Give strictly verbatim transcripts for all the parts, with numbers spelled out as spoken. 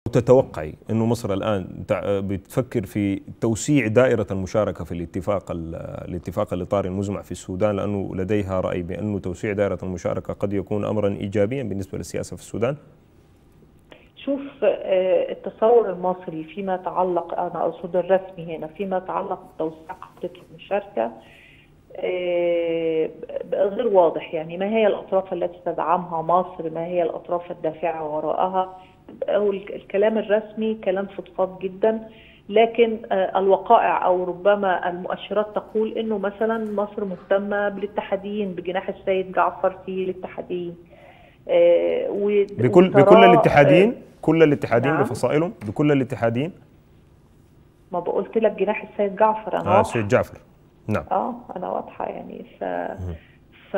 تتوقعي أنه مصر الآن بتفكر في توسيع دائرة المشاركة في الاتفاق الاتفاق الإطاري المزمع في السودان، لأنه لديها رأي بأنه توسيع دائرة المشاركة قد يكون أمرا إيجابيا بالنسبة للسياسة في السودان؟ شوف، التصور المصري فيما يتعلق، أنا أقصد الرسمي هنا، فيما يتعلق بتوسيع قاعدة المشاركة غير واضح. يعني ما هي الأطراف التي تدعمها مصر؟ ما هي الأطراف الدافعة وراءها؟ الكلام الرسمي كلام فضفاض جدا، لكن الوقائع أو ربما المؤشرات تقول إنه مثلا مصر مهتمة بالاتحاديين، بجناح السيد جعفر في الاتحاديين. بكل بكل الاتحاديين، كل الاتحاديين نعم. بفصائلهم، بكل الاتحاديين. ما بقولت لك جناح السيد جعفر، أنا آه واضحة. السيد جعفر، نعم. اه أنا واضحة يعني. ف ف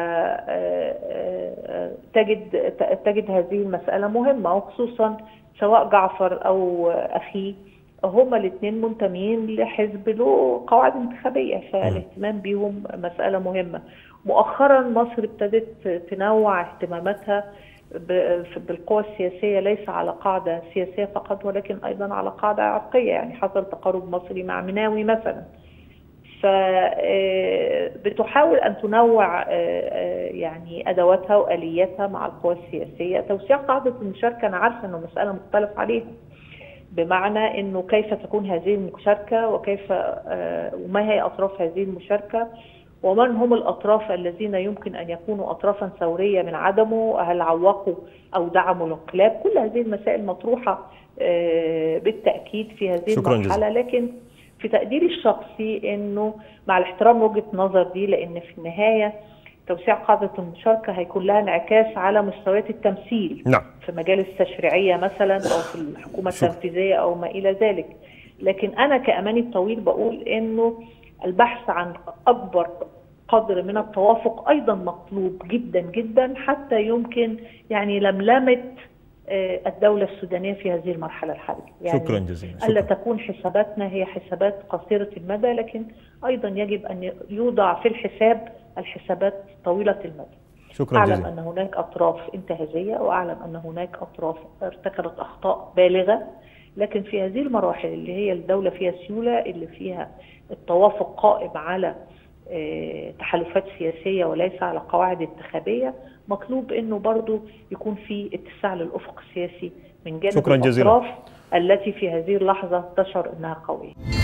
تجد تجد هذه المسألة مهمة، وخصوصا سواء جعفر أو أخيه هما الاثنين منتمين لحزب له قواعد انتخابية، فالاهتمام بيهم مسألة مهمة. مؤخرا مصر ابتدت تنوع اهتماماتها بالقوى السياسية، ليس على قاعدة سياسية فقط ولكن أيضا على قاعدة عرقية. يعني حصل تقارب مصري مع مناوي مثلا، فبتحاول أن تنوع يعني أدواتها وآلياتها مع القوى السياسية. توسيع قاعدة المشاركة أنا عارفة أنه مسألة مختلف عليها، بمعنى أنه كيف تكون هذه المشاركة، وكيف وما هي أطراف هذه المشاركة، ومن هم الأطراف الذين يمكن أن يكونوا أطرافا ثورية من عدمه، هل عوقوا أو دعموا الانقلاب. كل هذه المسائل مطروحة بالتأكيد في هذه المرحلة، لكن في تقديري الشخصي انه مع الاحترام وجهة نظر دي، لان في النهاية توسيع قاعدة المشاركة هيكون لها انعكاس على مستويات التمثيل. نعم. في مجالس التشريعية مثلا او في الحكومة التنفيذية او ما الى ذلك. لكن انا كأماني الطويل بقول انه البحث عن اكبر قدر من التوافق ايضا مطلوب جدا جدا، حتى يمكن يعني لملمة الدولة السودانية في هذه المرحلة الحالية. يعني شكرا جزيلا. ألا تكون حساباتنا هي حسابات قصيرة المدى، لكن أيضا يجب أن يوضع في الحساب الحسابات طويلة المدى. شكرا أعلم جزيلا. أن هناك أطراف انتهازية، وأعلم أن هناك أطراف ارتكبت أخطاء بالغة، لكن في هذه المراحل اللي هي الدولة فيها سيولة، اللي فيها التوافق قائم على تحالفات سياسية وليس على قواعد انتخابية، مطلوب انه برضو يكون في اتساع للأفق السياسي من جانب الأطراف التي في هذه اللحظة تشعر انها قوية.